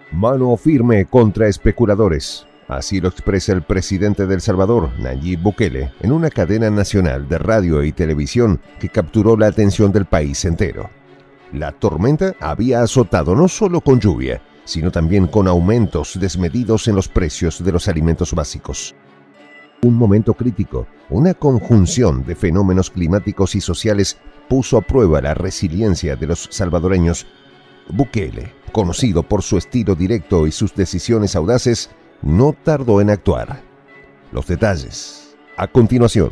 Mano firme contra especuladores. Así lo expresa el presidente de El Salvador, Nayib Bukele, en una cadena nacional de radio y televisión que capturó la atención del país entero. La tormenta había azotado no solo con lluvia, sino también con aumentos desmedidos en los precios de los alimentos básicos. Un momento crítico, una conjunción de fenómenos climáticos y sociales puso a prueba la resiliencia de los salvadoreños. Bukele, conocido por su estilo directo y sus decisiones audaces, no tardó en actuar. Los detalles, a continuación.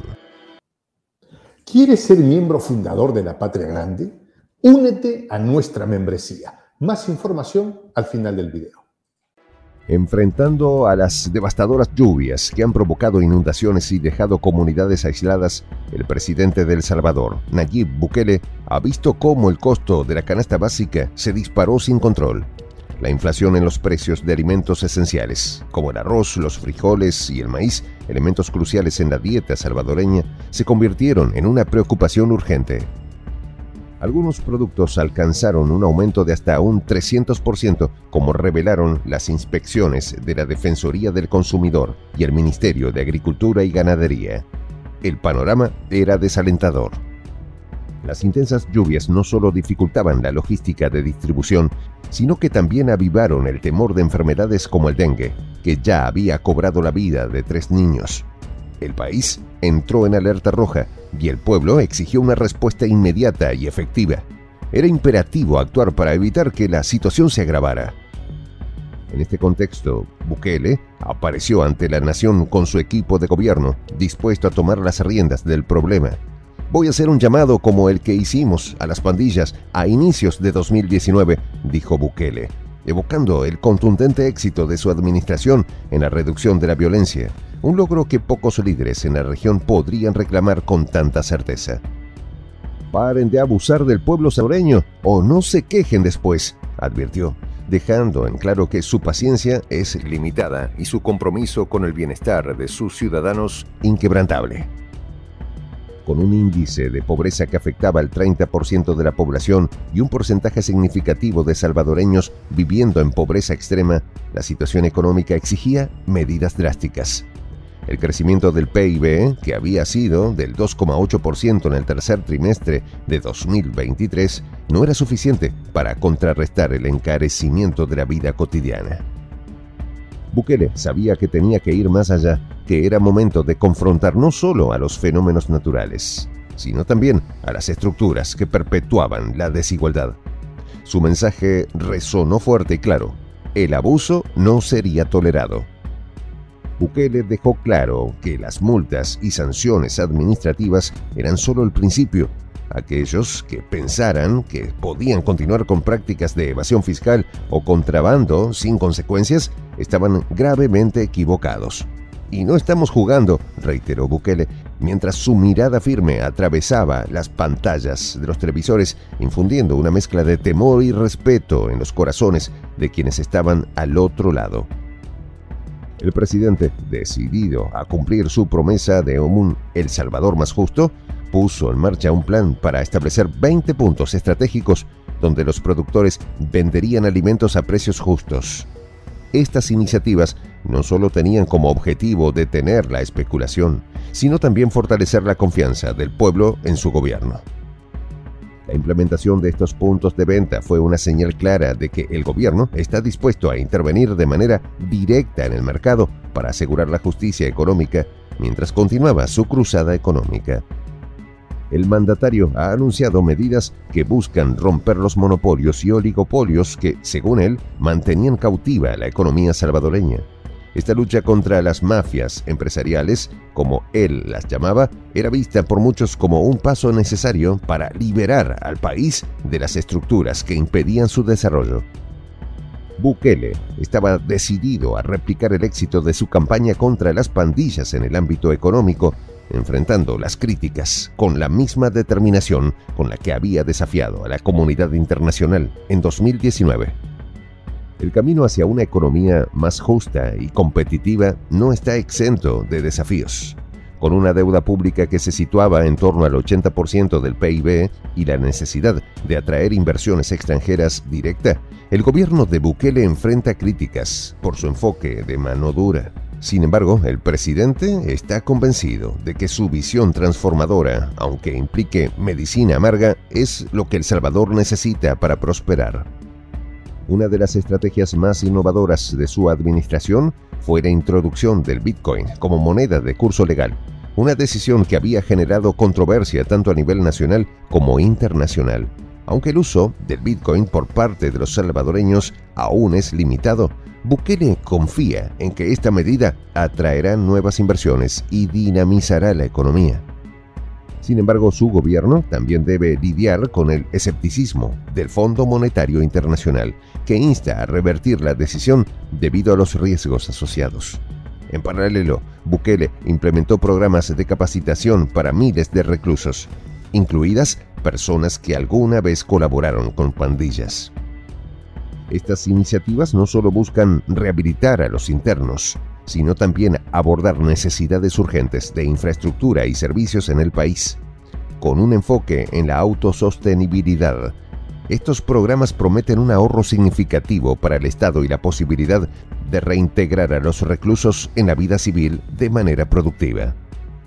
¿Quieres ser miembro fundador de La Patria Grande? Únete a nuestra membresía. Más información al final del video. Enfrentando a las devastadoras lluvias que han provocado inundaciones y dejado comunidades aisladas, el presidente de El Salvador, Nayib Bukele, ha visto cómo el costo de la canasta básica se disparó sin control. La inflación en los precios de alimentos esenciales, como el arroz, los frijoles y el maíz, elementos cruciales en la dieta salvadoreña, se convirtieron en una preocupación urgente. Algunos productos alcanzaron un aumento de hasta un 300%, como revelaron las inspecciones de la Defensoría del Consumidor y el Ministerio de Agricultura y Ganadería. El panorama era desalentador. Las intensas lluvias no solo dificultaban la logística de distribución, sino que también avivaron el temor de enfermedades como el dengue, que ya había cobrado la vida de 3 niños. El país entró en alerta roja y el pueblo exigió una respuesta inmediata y efectiva. Era imperativo actuar para evitar que la situación se agravara. En este contexto, Bukele apareció ante la nación con su equipo de gobierno, dispuesto a tomar las riendas del problema. Voy a hacer un llamado como el que hicimos a las pandillas a inicios de 2019, dijo Bukele, evocando el contundente éxito de su administración en la reducción de la violencia, un logro que pocos líderes en la región podrían reclamar con tanta certeza. Paren de abusar del pueblo salvadoreño o no se quejen después, advirtió, dejando en claro que su paciencia es limitada y su compromiso con el bienestar de sus ciudadanos inquebrantable. Con un índice de pobreza que afectaba al 30% de la población y un porcentaje significativo de salvadoreños viviendo en pobreza extrema, la situación económica exigía medidas drásticas. El crecimiento del PIB, que había sido del 2,8% en el tercer trimestre de 2023, no era suficiente para contrarrestar el encarecimiento de la vida cotidiana. Bukele sabía que tenía que ir más allá, que era momento de confrontar no solo a los fenómenos naturales, sino también a las estructuras que perpetuaban la desigualdad. Su mensaje resonó fuerte y claro: el abuso no sería tolerado. Bukele dejó claro que las multas y sanciones administrativas eran solo el principio. Aquellos que pensaran que podían continuar con prácticas de evasión fiscal o contrabando sin consecuencias estaban gravemente equivocados. Y no estamos jugando, reiteró Bukele, mientras su mirada firme atravesaba las pantallas de los televisores, infundiendo una mezcla de temor y respeto en los corazones de quienes estaban al otro lado. El presidente, decidido a cumplir su promesa de un El Salvador más justo, puso en marcha un plan para establecer 20 puntos estratégicos donde los productores venderían alimentos a precios justos. Estas iniciativas no solo tenían como objetivo detener la especulación, sino también fortalecer la confianza del pueblo en su gobierno. La implementación de estos puntos de venta fue una señal clara de que el gobierno está dispuesto a intervenir de manera directa en el mercado para asegurar la justicia económica mientras continuaba su cruzada económica. El mandatario ha anunciado medidas que buscan romper los monopolios y oligopolios que, según él, mantenían cautiva la economía salvadoreña. Esta lucha contra las mafias empresariales, como él las llamaba, era vista por muchos como un paso necesario para liberar al país de las estructuras que impedían su desarrollo. Bukele estaba decidido a replicar el éxito de su campaña contra las pandillas en el ámbito económico, enfrentando las críticas con la misma determinación con la que había desafiado a la comunidad internacional en 2019. El camino hacia una economía más justa y competitiva no está exento de desafíos. Con una deuda pública que se situaba en torno al 80% del PIB y la necesidad de atraer inversiones extranjeras directa, el gobierno de Bukele enfrenta críticas por su enfoque de mano dura. Sin embargo, el presidente está convencido de que su visión transformadora, aunque implique medicina amarga, es lo que El Salvador necesita para prosperar. Una de las estrategias más innovadoras de su administración fue la introducción del Bitcoin como moneda de curso legal, una decisión que había generado controversia tanto a nivel nacional como internacional. Aunque el uso del Bitcoin por parte de los salvadoreños aún es limitado, Bukele confía en que esta medida atraerá nuevas inversiones y dinamizará la economía. Sin embargo, su gobierno también debe lidiar con el escepticismo del Fondo Monetario Internacional, que insta a revertir la decisión debido a los riesgos asociados. En paralelo, Bukele implementó programas de capacitación para miles de reclusos, incluidas personas que alguna vez colaboraron con pandillas. Estas iniciativas no solo buscan rehabilitar a los internos, sino también abordar necesidades urgentes de infraestructura y servicios en el país, con un enfoque en la autosostenibilidad. Estos programas prometen un ahorro significativo para el Estado y la posibilidad de reintegrar a los reclusos en la vida civil de manera productiva.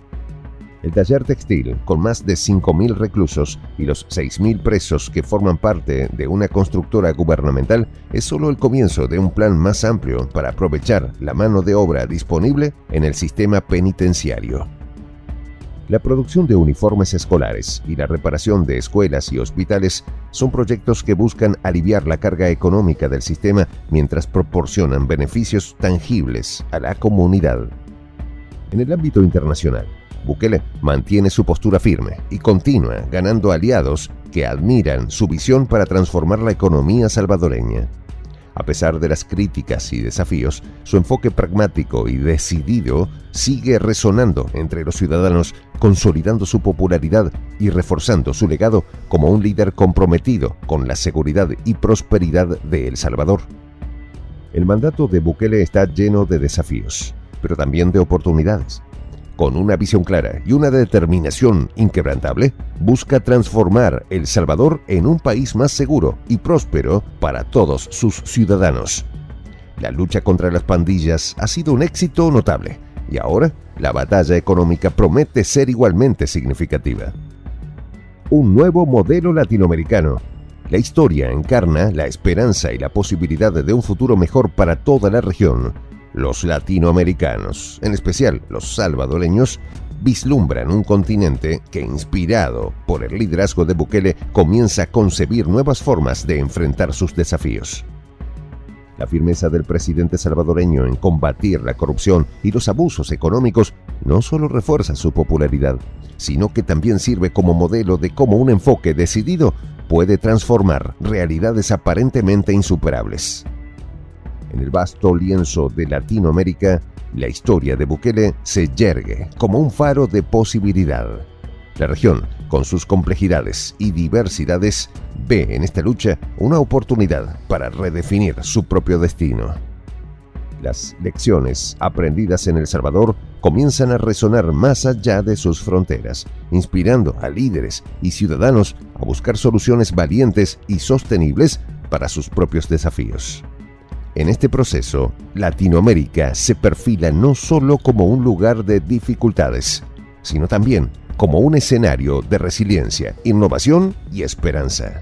El taller textil, con más de 5.000 reclusos y los 6.000 presos que forman parte de una constructora gubernamental, es solo el comienzo de un plan más amplio para aprovechar la mano de obra disponible en el sistema penitenciario. La producción de uniformes escolares y la reparación de escuelas y hospitales son proyectos que buscan aliviar la carga económica del sistema mientras proporcionan beneficios tangibles a la comunidad. En el ámbito internacional, Bukele mantiene su postura firme y continúa ganando aliados que admiran su visión para transformar la economía salvadoreña. A pesar de las críticas y desafíos, su enfoque pragmático y decidido sigue resonando entre los ciudadanos, consolidando su popularidad y reforzando su legado como un líder comprometido con la seguridad y prosperidad de El Salvador. El mandato de Bukele está lleno de desafíos, pero también de oportunidades. Con una visión clara y una determinación inquebrantable, busca transformar El Salvador en un país más seguro y próspero para todos sus ciudadanos. La lucha contra las pandillas ha sido un éxito notable y ahora la batalla económica promete ser igualmente significativa. Un nuevo modelo latinoamericano. La historia encarna la esperanza y la posibilidad de un futuro mejor para toda la región. Los latinoamericanos, en especial los salvadoreños, vislumbran un continente que, inspirado por el liderazgo de Bukele, comienza a concebir nuevas formas de enfrentar sus desafíos. La firmeza del presidente salvadoreño en combatir la corrupción y los abusos económicos no solo refuerza su popularidad, sino que también sirve como modelo de cómo un enfoque decidido puede transformar realidades aparentemente insuperables. En el vasto lienzo de Latinoamérica, la historia de Bukele se yergue como un faro de posibilidad. La región, con sus complejidades y diversidades, ve en esta lucha una oportunidad para redefinir su propio destino. Las lecciones aprendidas en El Salvador comienzan a resonar más allá de sus fronteras, inspirando a líderes y ciudadanos a buscar soluciones valientes y sostenibles para sus propios desafíos. En este proceso, Latinoamérica se perfila no solo como un lugar de dificultades, sino también como un escenario de resiliencia, innovación y esperanza.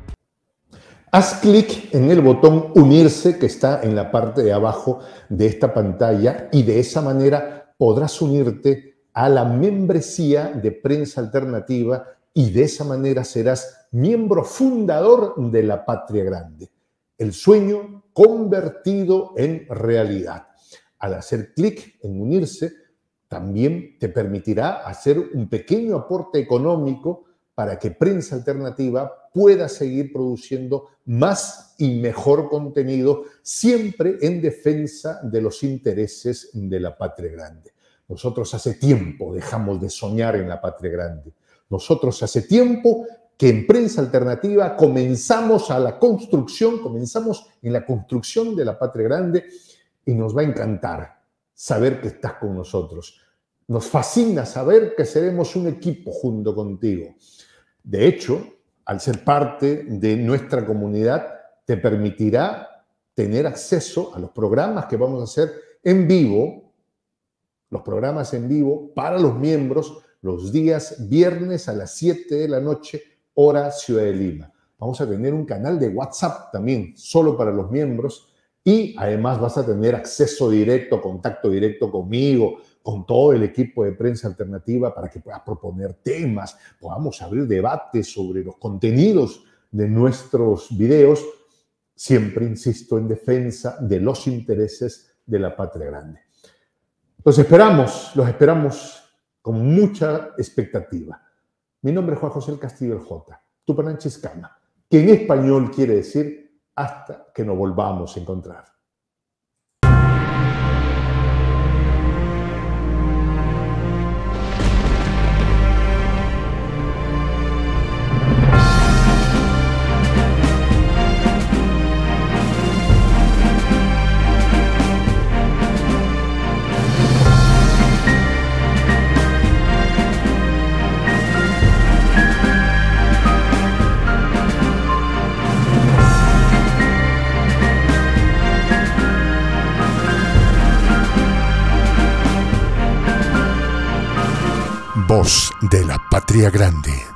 Haz clic en el botón unirse que está en la parte de abajo de esta pantalla y de esa manera podrás unirte a la membresía de Prensa Alternativa y de esa manera serás miembro fundador de La Patria Grande. El sueño convertido en realidad. Al hacer clic en unirse, también te permitirá hacer un pequeño aporte económico para que Prensa Alternativa pueda seguir produciendo más y mejor contenido, siempre en defensa de los intereses de la Patria Grande. Nosotros hace tiempo dejamos de soñar en la Patria Grande. Nosotros hace tiempo que en Prensa Alternativa comenzamos en la construcción de la Patria Grande y nos va a encantar saber que estás con nosotros. Nos fascina saber que seremos un equipo junto contigo. De hecho, al ser parte de nuestra comunidad, te permitirá tener acceso a los programas que vamos a hacer en vivo, los programas en vivo para los miembros los días viernes a las 7 de la noche, hora Ciudad de Lima. Vamos a tener un canal de WhatsApp también, solo para los miembros, y además vas a tener acceso directo, contacto directo conmigo, con todo el equipo de Prensa Alternativa para que puedas proponer temas, podamos abrir debates sobre los contenidos de nuestros videos, siempre, insisto, en defensa de los intereses de la patria grande. Los esperamos con mucha expectativa. Mi nombre es Juan José El Castillo el J, Tupananchiscama, que en español quiere decir hasta que nos volvamos a encontrar. Voz de la Patria Grande.